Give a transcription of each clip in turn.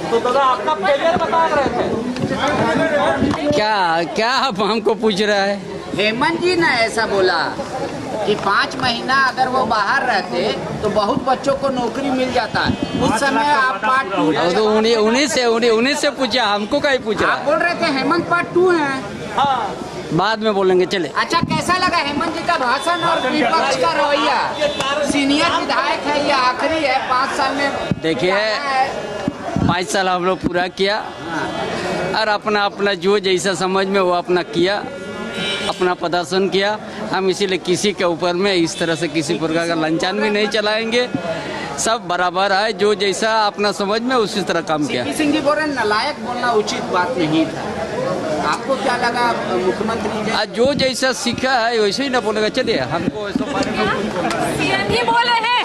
तो दादा आपका फेलियर बता रहे थे। क्या क्या आप हमको पूछ रहा है? हेमंत जी ने ऐसा बोला कि 5 महीना अगर वो बाहर रहते तो बहुत बच्चों को नौकरी मिल जाता है। उस समय आप पार्ट 2 तो उन्हीं से पूछा, हमको क्या ही पूछ रहा आप है? बोल रहे थे हेमंत पार्ट 2 है। हाँ, बाद में बोलेंगे, चले। अच्छा, कैसा लगा हेमंत जी का भाषण और विपक्ष का रवैया? सीनियर विधायक है, ये आखिरी है 5 साल में। देखिए, 5 साल हम लोग पूरा किया और अपना अपना जो जैसा समझ में वो अपना किया, अपना प्रदर्शन किया। हम इसीलिए किसी के ऊपर में इस तरह से किसी प्रकार का लंचन भी नहीं चलाएंगे। सब बराबर है, जो जैसा अपना समझ में उसी तरह काम किया। सीपी सिंह जी बोल रहे नालायक बोलना उचित बात नहीं था। आपको क्या लगा मुख्यमंत्री ने? आज जो जैसा सीखा है वैसे ही ना बोलेगा। चलिए, हमको ही बोले हैं।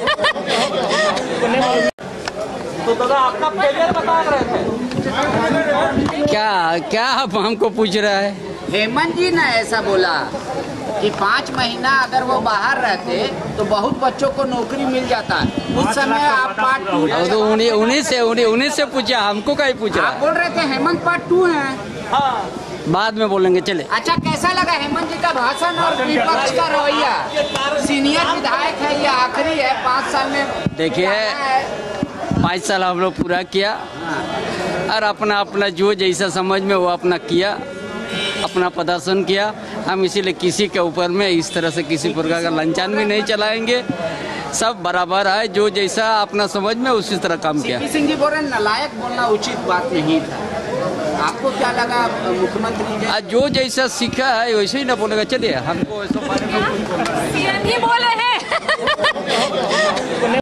तो दादा आपका फेलियर बता रहे थे। क्या क्या आप हमको पूछ रहा है? हेमंत जी ने ऐसा बोला कि 5 महीना अगर वो बाहर रहते तो बहुत बच्चों को नौकरी मिल जाता है। उस समय आप पार्ट 2 तो उन्हीं से पूछा, हमको क्या ही पूछ रहा आप है? बोल रहे थे हेमंत पार्ट 2 है। हाँ, बाद में बोलेंगे, चले। अच्छा, कैसा लगा हेमंत जी का भाषण और विपक्ष का रवैया? सीनियर विधायक है, ये आखिरी है 5 साल में। देखिए, 5 साल हम लोग पूरा किया और अपना अपना जो जैसा समझ में वो अपना किया, अपना प्रदर्शन किया। हम इसीलिए किसी के ऊपर में इस तरह से किसी प्रकार का लंचन भी नहीं चलाएंगे। सब बराबर है, जो जैसा अपना समझ में उसी तरह काम किया। सीपी सिंह जी बोल रहे नालायक बोलना उचित बात नहीं था। आपको क्या लगा मुख्यमंत्री ने? आज जो जैसा सीखा है वैसे ही ना बोलेगा। चलिए, हमको ही बोले हैं।